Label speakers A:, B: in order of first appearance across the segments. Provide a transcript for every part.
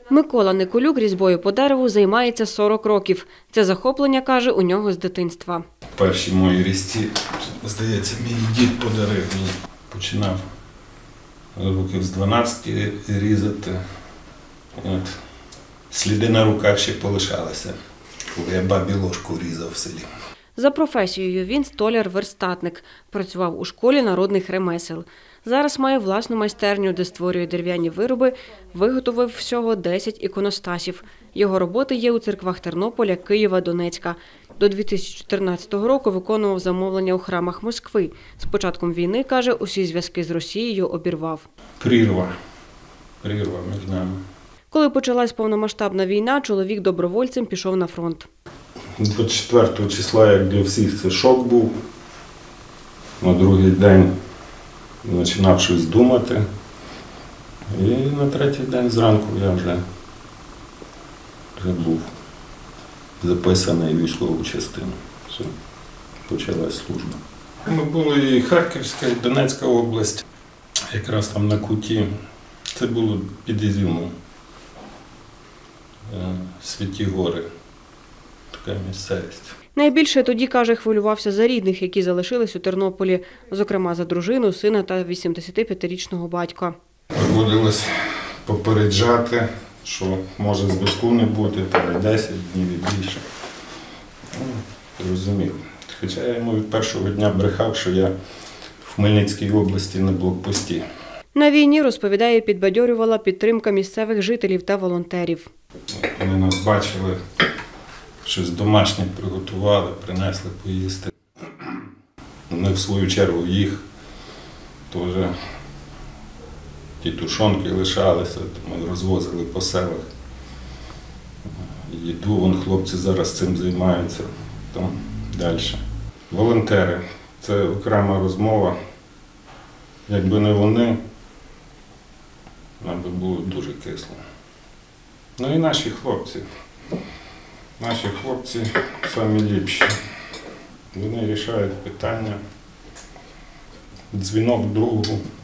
A: Микола Николюк різьбою по дереву займається 40 років. Це захоплення, каже, у нього з дитинства.
B: Перші мої різці, здається, мій дід подарив мені. Починав років з 12 різати. От. Сліди на руках ще полишалися, коли я бабі ложку різав в селі.
A: За професією він столяр-верстатник. Працював у школі народних ремесел. Зараз має власну майстерню, де створює дерев'яні вироби, виготовив всього 10 іконостасів. Його роботи є у церквах Тернополя, Києва, Донецька. До 2014 року виконував замовлення у храмах Москви. З початком війни, каже, усі зв'язки з Росією обірвав.
B: Прірва між нами.
A: Коли почалась повномасштабна війна, чоловік добровольцем пішов на фронт.
B: 24 числа, як для всіх, це шок був. На другий день починав щось думати. І на третій день зранку я вже був записаний в військову частину. Все, почалась служба. Ми були і Харківська, і Донецька область, якраз там на куті. Це було під Ізюмом. Святі гори. Така місцевість.
A: Найбільше тоді, каже, хвилювався за рідних, які залишились у Тернополі, зокрема за дружину, сина та 85-річного батька.
B: Доводилось попереджати, що може зв'язку не бути, та 10 днів і більше. Розумів. Хоча я йому від першого дня брехав, що я в Хмельницькій області на блокпості.
A: На війні, розповідає, підбадьорювала підтримка місцевих жителів та волонтерів.
B: Вони нас бачили, щось домашнє приготували, принесли поїсти. Ми в свою чергу їх теж ті тушонки лишалися, ми розвозили по селах. Їду, вон хлопці зараз цим займаються, там далі. Волонтери – це окрема розмова. Якби не вони, нам би було дуже кисло. Ну і наші хлопці. Наші хлопці самі ліпші. Вони рішають питання. Дзвінок другу.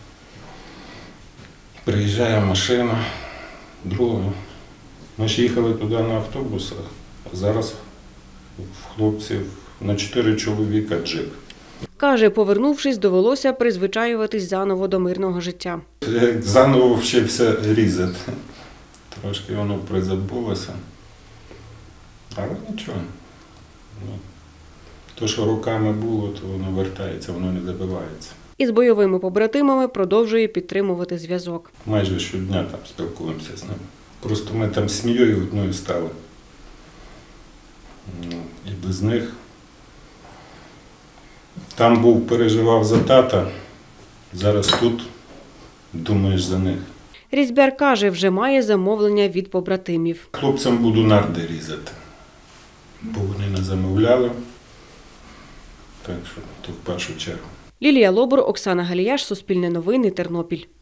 B: Приїжджає машина, друга. Ми ж їхали туди на автобусах, а зараз в хлопців на 4 чоловіка джип.
A: Каже, повернувшись, довелося призвичаюватись заново до мирного життя.
B: Я заново вчився різати. Трошки воно призабулося. Але нічого. То, що руками було, то воно вертається, воно не забивається.
A: Із бойовими побратимами продовжує підтримувати зв'язок.
B: Майже щодня там спілкуємося з ними. Просто ми там сім'єю одною стали. І без них. Там був, переживав за тата, зараз тут думаєш за них.
A: Різьбяр каже, вже має замовлення від побратимів.
B: Хлопцям буду нарди різати, бо вони не замовляли, так що то в першу чергу.
A: Лілія Лобур, Оксана Галіяш, Суспільне новини, Тернопіль.